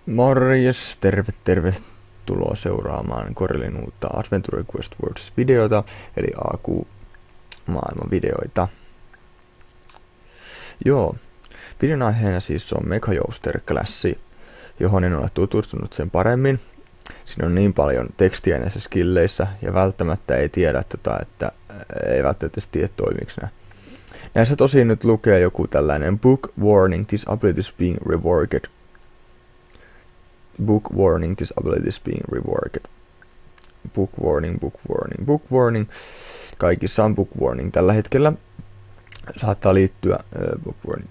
Morjes, tervetuloa seuraamaan Corellin uutta Adventure Quest Worlds-videota, eli AQ-maailman videoita. Joo, videon aiheena siis on Mechajouster-klassi, johon en ole tutustunut sen paremmin. Siinä on niin paljon tekstiä näissä skilleissä, ja välttämättä ei tiedä, että ei välttämättä tiedä toimiksi nää. Näissä tosiaan nyt lukee joku tällainen book warning, this ability is being reworked. Book warning, this ability is being reworked. Book warning, book warning, book warning. Kaikissa on book warning tällä hetkellä. Saattaa liittyä book warning.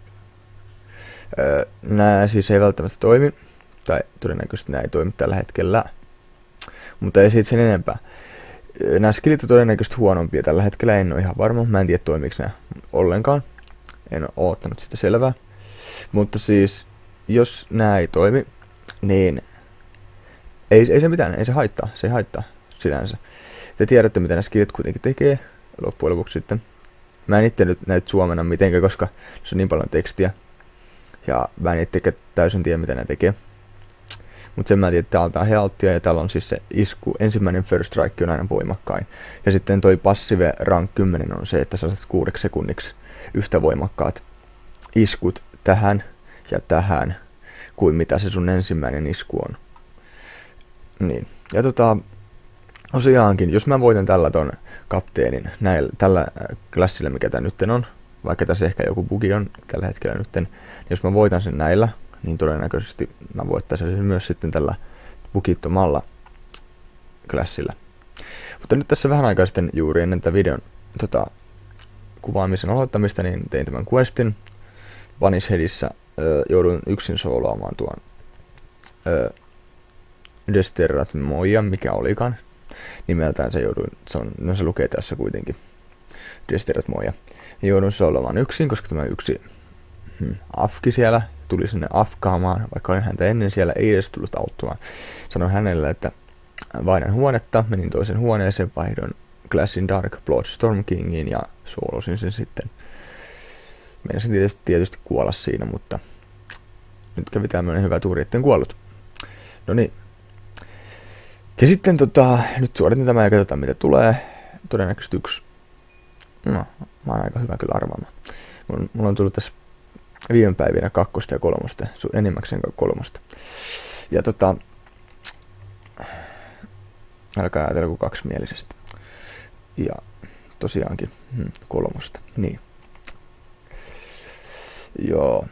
Nämä siis ei välttämättä toimi, tai todennäköisesti nämä ei toimi tällä hetkellä, mutta ei siitä sen enempää. Nämä skillit on todennäköisesti huonompia tällä hetkellä, en ole ihan varma, mä en tiedä toimiks nämä ollenkaan, en ole odottanut sitä selvää, mutta siis jos nämä ei toimi, niin ei se mitään, ei se haittaa sinänsä. Te tiedätte mitä nämä skillit kuitenkin tekee loppujen lopuksi sitten. Mä en itse nyt näitä suomena mitenkään, koska se on niin paljon tekstiä. Ja mä en itse täysin tiedä mitä ne tekee. Mut sen mä tiedän, että täältä on healthia ja täällä on siis se isku. Ensimmäinen first strike on aina voimakkain. Ja sitten toi passive rank 10 on se, että sä saat 6 sekunniksi yhtä voimakkaat iskut tähän ja tähän kuin mitä se sun ensimmäinen isku on. Niin. Ja tosiaankin, jos mä voitan tällä ton kapteenin, tällä klassilla mikä tää nytten on, vaikka tässä ehkä joku bugi on tällä hetkellä nytten, niin jos mä voitan sen näillä, niin todennäköisesti mä voittaisin sen myös sitten tällä bugittomalla klassilla. Mutta nyt tässä vähän aikaa sitten juuri ennen tätä videon kuvaamisen aloittamista, niin tein tämän questin. Vanishheadissä jouduin yksin sooloamaan tuon Desterrat Moja, mikä olikaan. Nimeltään se jouduin, se lukee tässä kuitenkin. Desterrat Moja. Jouduin sooloamaan yksin, koska tämä yksi afki siellä tuli sinne afkaamaan, vaikka olin häntä ennen siellä, ei edes tullut auttamaan. Sanoin hänelle, että vaihdan huonetta, menin toisen huoneeseen, vaihdoin Classin Dark Blood Storm Kingiin ja soolosin sen sitten. Meinasin tietysti kuolla siinä, mutta nyt kävi tämmönen hyvä tuuri, etten kuollut. No niin. Ja sitten nyt suoritin tämä ja katsotaan mitä tulee. Todennäköisesti yksi. No, mä oon aika hyvä kyllä arvaamaan. Mulla on tullut tässä viime päivinä 2 ja 3, enimmäkseen 3. Ja älkää ajatella kuin 2-mielisesti. Ja tosiaankin 3. Niin. Joo.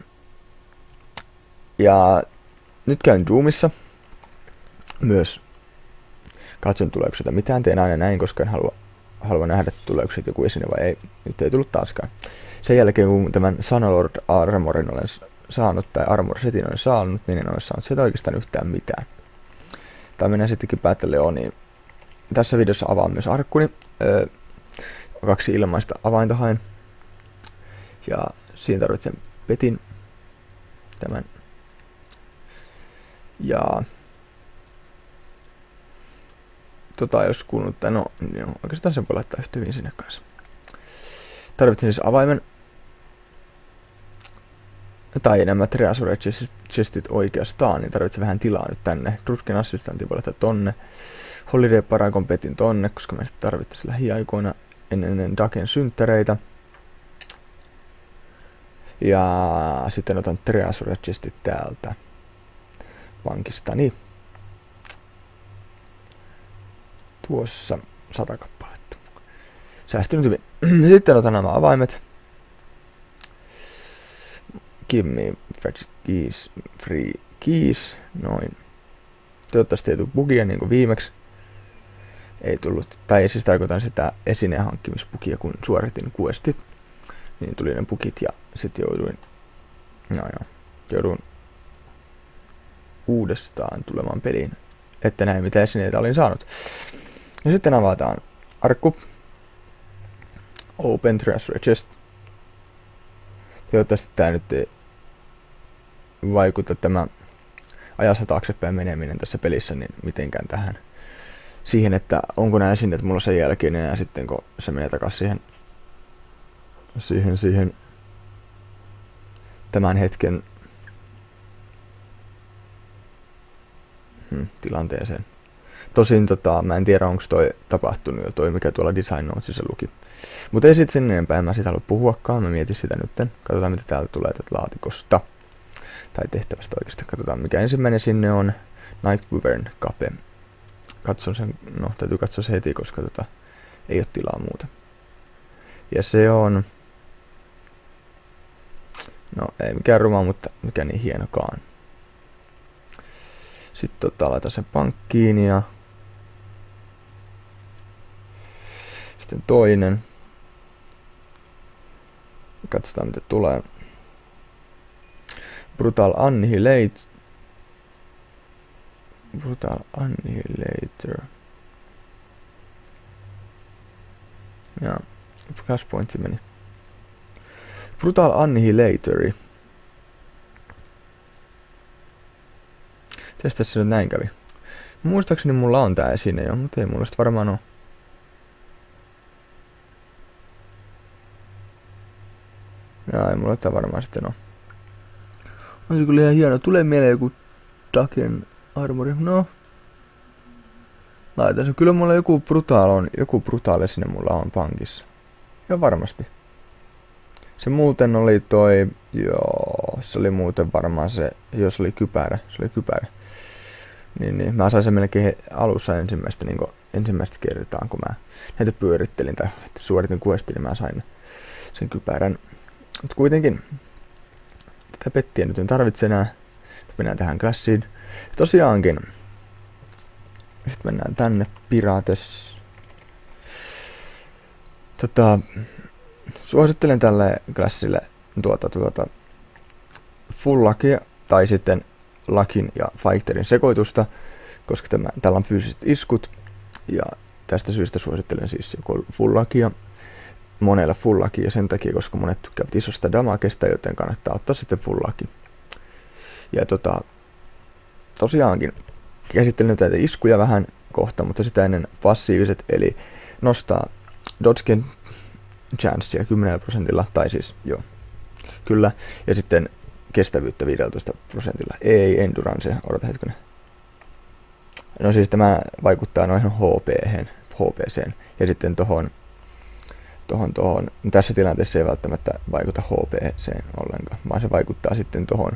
Ja nyt käyn Doomissa myös. Katson tuleeko sieltä mitään, teen aina näin, koska en halua nähdä tuleeko sieltä joku esine vai ei. Nyt ei tullut taaskaan. Sen jälkeen kun tämän Sanalord Armorin olen saanut tai Armor Setin olen saanut, niin en ole saanut sieltä oikeastaan yhtään mitään. Tai mennään sittenkin Battle Leoniin. Tässä videossa avaan myös arkkuni. 2 ilmaista avainta haen. Ja siinä tarvitsen petin. Tämän. Ja jos kuullut, tai no oikeastaan sen voi laittaa yhtä hyvin sinne kanssa. Tarvitsen siis avaimen. Tai nämä Treasure Chestit oikeastaan, niin tarvitsen vähän tilaa nyt tänne. Druskin assistantin voi laittaa tonne. Holiday Paragon petin tonne, koska me tarvittaisiin lähiaikoina ennen Daken synttäreitä. Ja sitten otan Treasure Chestit täältä pankistani. Tuossa 100 kappaletta. Säästynyt hyvin. Sitten otan nämä avaimet. Give me fetch keys, free keys. Noin. Toivottavasti ei tule bugia niin kuin viimeksi. Ei tullut. Tai siis tarkoitan sitä esineen hankkimisbugia, kun suoritin questit. Niin tuli ne bugit ja sitten jouduin uudestaan tulemaan peliin. Että näin mitä esineitä olin saanut. Ja sitten avataan arkku. Open Treasure Chest. Toivottavasti tää nyt ei vaikuta tämä ajassa taaksepäin meneminen tässä pelissä niin mitenkään tähän. Siihen, että onko nämä esineet mulla sen jälkeen enää sitten kun se menee takas siihen tämän hetken tilanteeseen. Tosin mä en tiedä onko toi tapahtunut jo toi mikä tuolla Design Notesissa luki. Mutta ei sit sen enempää, en mä siitä halua puhuakaan, mä mietin sitä nytten. Katsotaan mitä täältä tulee tätä laatikosta. Tai tehtävästä oikeastaan. Katsotaan mikä ensimmäinen sinne on. Night Wyvern Cape. Katson sen, no täytyy katsoa se heti, koska ei ole tilaa muuta. Ja se on... No ei mikään ruma, mutta mikä niin hienokaan. Sitten laita sen pankkiin ja... Sitten toinen. Katsotaan mitä tulee. Brutal Annihilator. Ja, flashpointti meni. Brutal Annihilatori. Testas se nyt näin kävi. Muistaakseni mulla on tää esine jo, mutta ei mulla sit varmaan oo. Jaa, ei mulla tää varmaan sitten oo. On se kyllä ihan hieno. Tulee mieleen joku Daken armori. No. Laitan se. Kyllä mulla joku brutaal esine mulla on pankissa. Ja varmasti. Se muuten oli se oli muuten varmaan se, jos oli kypärä. Niin, mä sain sen melkein alussa ensimmäistä kertaa, kun mä näitä pyörittelin tai suoritin questin, niin mä sain sen kypärän. Mutta kuitenkin, tätä pettiä nyt en tarvitse enää. Mennään tähän klassiin. Tosiaankin, sitten mennään tänne Pirates. Suosittelen tälle klassille full luckia tai sitten luckin ja fighterin sekoitusta, koska tällä on fyysiset iskut ja tästä syystä suosittelen siis joko full luckia, monella full luckia sen takia, koska monet tykkäävät isosta damagesta, joten kannattaa ottaa sitten full lucki. Ja tosiaankin käsittelen näitä iskuja vähän kohta, mutta sitä ennen passiiviset, eli nostaa dodgen chancea 10%, tai siis joo, kyllä, ja sitten kestävyyttä 15%. Ei endurance, odota hetkinen. No siis tämä vaikuttaa noihin HP:seen, ja sitten tohon. Tässä tilanteessa ei välttämättä vaikuta HP:seen ollenkaan, vaan se vaikuttaa sitten tohon.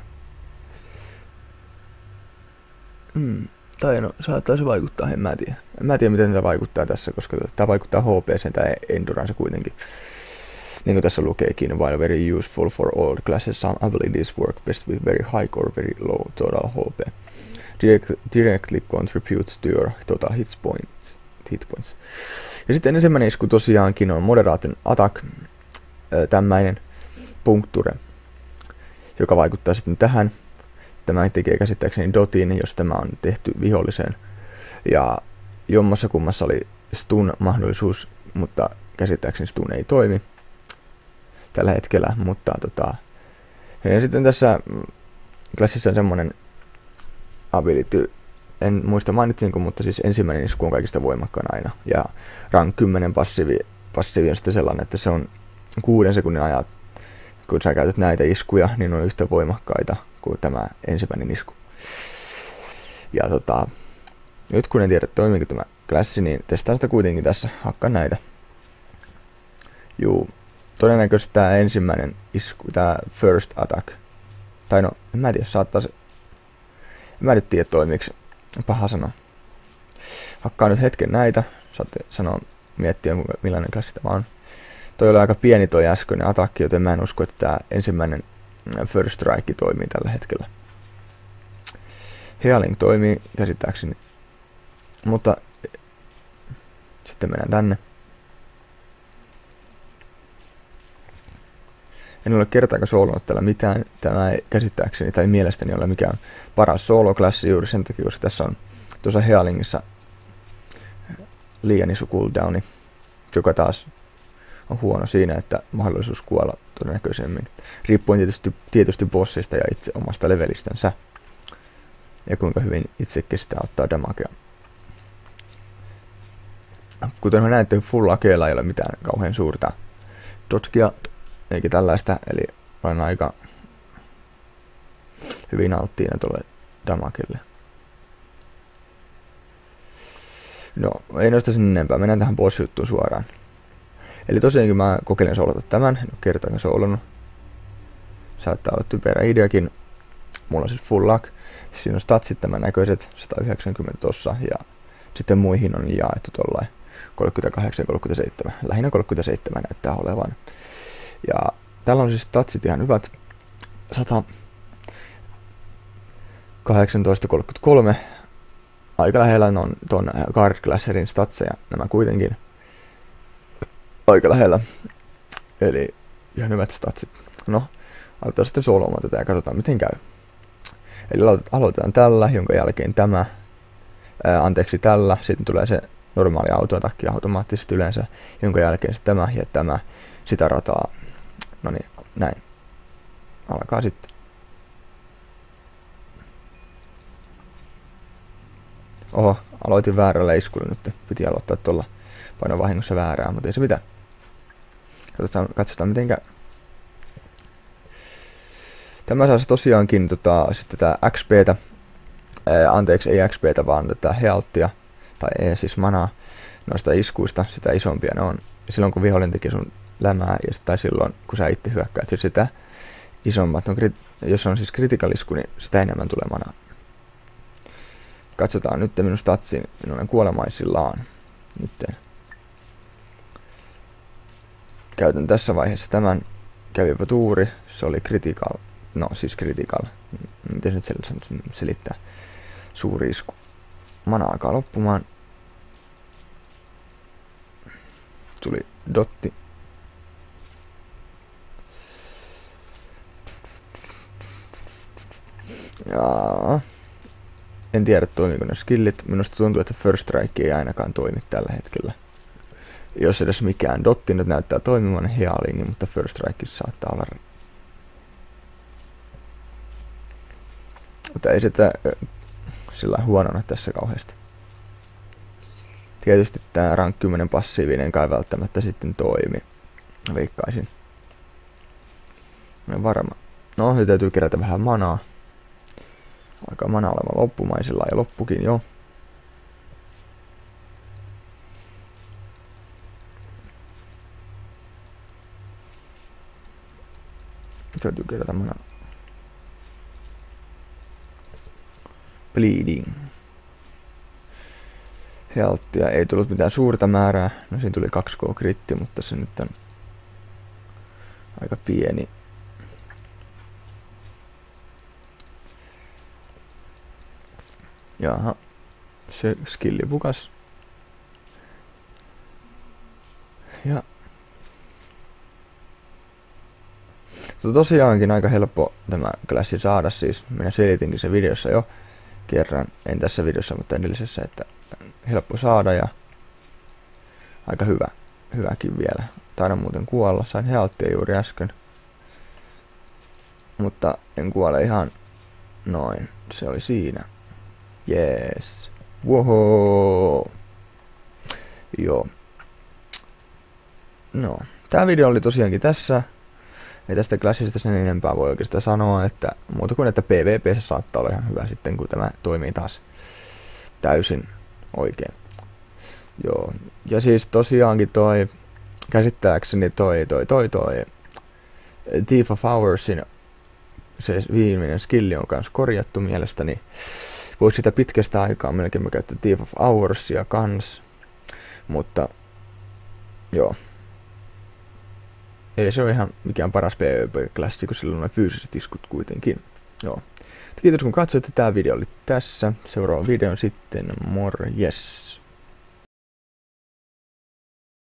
Tai no, saattaa se vaikuttaa, en mä tiedä. En mä tiedä, miten tämä vaikuttaa tässä, koska tämä vaikuttaa HP:seen tai endurance kuitenkin. Niin kuin tässä lukeekin, while very useful for all classes, some abilities work best with very high or very low total HP. Directly contributes to your total hit points. Ja sitten ensimmäinen isku tosiaankin on moderate attack, tämmöinen puncture, joka vaikuttaa sitten tähän. Tämä tekee käsittääkseni dotin, jos tämä on tehty viholliseen. Ja jommassa kummassa oli stun-mahdollisuus, mutta käsittääkseni stun ei toimi tällä hetkellä. Mutta ja sitten tässä klassissa on semmonen ability, en muista mainitsinko, mutta siis ensimmäinen isku on kaikista voimakkaan aina. Ja rank 10 passiivi on sitten sellainen, että se on 6 sekunnin ajat, kun sä käytät näitä iskuja, niin on yhtä voimakkaita kuin tämä ensimmäinen isku. Ja nyt kun en tiedä toimiiko tämä klassi, niin testaan sitä kuitenkin tässä, hakkaan näitä. Juu, todennäköisesti tämä ensimmäinen isku, tämä first attack. Tai no, en mä tiedä, saattaa se. En mä nyt tiedä toimiiko, paha sanoa. Hakkaan nyt hetken näitä, saatte miettiä millainen klassi tämä on. Toi oli aika pieni toi äskeinen atakki, joten mä en usko, että tämä ensimmäinen first strike toimii tällä hetkellä. Healing toimii käsittääkseni, mutta sitten mennään tänne. En ole kertaakaan soolonut täällä mitään. Tämä ei käsittääkseni tai mielestäni ole mikään paras sooloklassi juuri sen takia, koska tässä on tuossa Healingissa liian iso cooldowni, joka taas on huono siinä, että mahdollisuus kuolla todennäköisemmin. Riippuen tietysti bossista ja itse omasta levelistänsä. Ja kuinka hyvin itse kestää ottaa damagea. Kuten näette, full akeella ei ole mitään kauhean suurta dodgea eikä tällaista, eli olen aika hyvin alttiina tuolle damagelle. No, ei noista sen enempää. Mennään tähän boss-juttuun suoraan. Eli tosiaankin mä kokeilin soolata tämän. En ole kertaakaan soolannut. Saattaa olla typerä ideakin. Mulla on siis full luck. Siinä on statsit tämän näköiset. 190 tossa. Ja sitten muihin on jaettu tollain 38 ja 37. Lähinnä 37 näyttää olevan. Ja täällä on siis statsit ihan hyvät. 118,33. Aika lähellä on ton Card Clasherin statseja. Nämä kuitenkin. Aika lähellä. Eli ihan hyvät statsit. No, aloitetaan sitten solomaan tätä ja katsotaan miten käy. Eli aloitetaan tällä, jonka jälkeen tämä. Anteeksi tällä. Sitten tulee se normaali autoatakki automaattisesti yleensä. Jonka jälkeen sitten tämä ja tämä. Sitä rataa. No niin, näin. Alkaa sitten. Oho, aloitin väärällä iskulla nyt. Piti aloittaa tuolla paino vahingossa väärää, mutta ei se mitään. Katsotaan miten käy. Tämä saa tosiaankin sitten tätä XPtä. Anteeksi, ei XPtä, vaan tätä healthia. Tai ei siis manaa noista iskuista. Sitä isompia ne on. Silloin kun vihollinen teki sun lämää, tai silloin kun sä itse hyökkäät, ja sitä isommat. No, jos on siis critical isku, niin sitä enemmän tulee manaa. Katsotaan nyt minun statsin. Minun olen kuolemaisillaan. Nyt käytän tässä vaiheessa tämän. Kävipä tuuri. Se oli critical. No siis critical. Miten se nyt selittää? Suuri isku. Mana alkaa loppumaan. Tuli dotti. Jaa. En tiedä toimiiko ne skillit. Minusta tuntuu, että First Strike ei ainakaan toimi tällä hetkellä. Jos edes mikään. Dotti nyt näyttää toimivan healiin, mutta First Strike saattaa olla. Mutta ei sitä sillä huonona tässä kauheasti. Tietysti tää rank 10 passiivinen kai välttämättä sitten toimi. Veikkaisin. Olen varma. No, nyt täytyy kerätä vähän manaa. Aika mana oleva loppumaisilla ja loppukin jo. Täytyy kerätä manaa. Bleeding. Healthia ei tullut mitään suurta määrää. No siinä tuli 2K kritti, mutta se nyt on aika pieni. Jaha. Se skilli pukas. Ja. Tosiaankin aika helppo tämä klassi saada siis. Minä selitinkin sen videossa jo kerran. En tässä videossa, mutta edellisessä, että helppo saada ja aika hyvä. Hyväkin vielä. Taidan muuten kuolla. Sain healthia juuri äsken. Mutta en kuole ihan noin. Se oli siinä. Jees. Woho. Joo. No. Tää video oli tosiaankin tässä. Ei tästä klassista sen enempää voi oikeastaan sanoa, että muuta kuin että PvP saattaa olla ihan hyvä sitten, kun tämä toimii taas täysin oikein. Joo. Ja siis tosiaankin käsittääkseni toi Thief of Hoursin se viimeinen skilli on kans korjattu mielestäni. Voisi sitä pitkästä aikaa melkein mä käyttää Thief of Hoursia kans. Mutta joo. Ei se ole ihan mikään paras PvP-klassi, kun sillä on noin fyysiset iskut kuitenkin. Joo. Kiitos kun katsoitte, tää video oli tässä. Seuraava video sitten morjes.